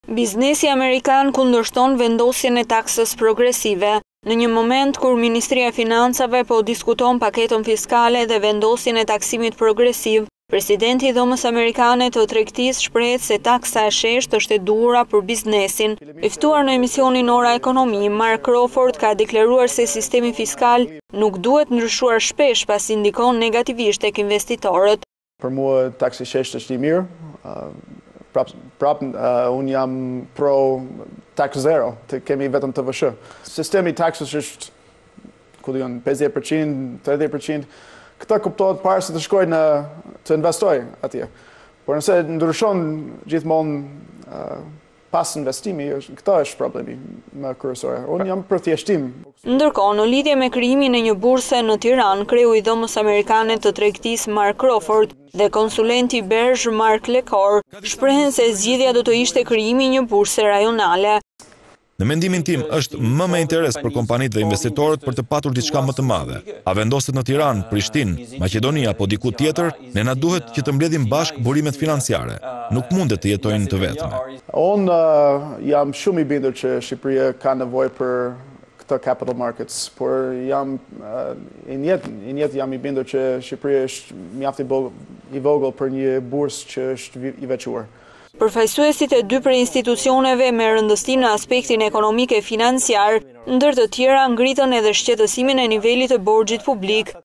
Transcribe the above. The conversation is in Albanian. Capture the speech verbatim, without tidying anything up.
Biznesi amerikan kundërshton vendosjen e taksës progresive. Në një moment kur Ministria e Financave po diskuton paketën fiskale dhe vendosjen e taksimit progresiv, presidenti i Dhomës Amerikane të Tregtisë shprehet se taksa e sheshtë është e duhura për biznesin. I ftuar në emisionin Ora Ekonomi, Mark Crawford ka deklaruar se sistemi fiskal nuk duhet ndryshuar shpesh pasi ndikon negativisht tek investitorët. Për mua taksi i sheshtë është i mirë. Uh, prap, prap uh, unë jam pro tax zero, të kemi vetëm të vëshë. Sistemi taksës është, ku dion, pesëdhjetë përqind, tridhjetë përqind. Këta kuptohet parë se të shkoj në të investoj atje. Por nëse ndryshon gjithmonë uh, pas investimi, këta është problemi më kryesor. Unë jam për thjeshtim. Ndërkohë, në lidhje me krijimin e një burse në Tiranë, kreu i Dhomës Amerikane të Tregtisë Mark Crawford dhe konsulenti Berge Mark Lecor shprehen se zgjidhja do të ishte krijimi i një burse rajonale. Në mendimin tim është më me interes për kompanitë dhe investitorët për të patur diçka më të madhe. A vendoset në Tiranë, Prishtinë, Maqedonia apo diku tjetër, ne na duhet që të mbledhim bashkë burimet financiare. Nuk mundet të jetojnë të vetme. Unë uh, jam shumë i bindur që Shqipëria ka nevojë për këto capital markets, por jam uh, i njëjtë i njëjtë jam i bindur që Shqipëria është mjaft i vogël për një bursë që është i veçuar. Përfaqësuesit e dy prej institucioneve me rëndësim në aspektin ekonomik e financiar, ndër të tjera ngritën edhe shqetësimin e nivelit të borxhit publik.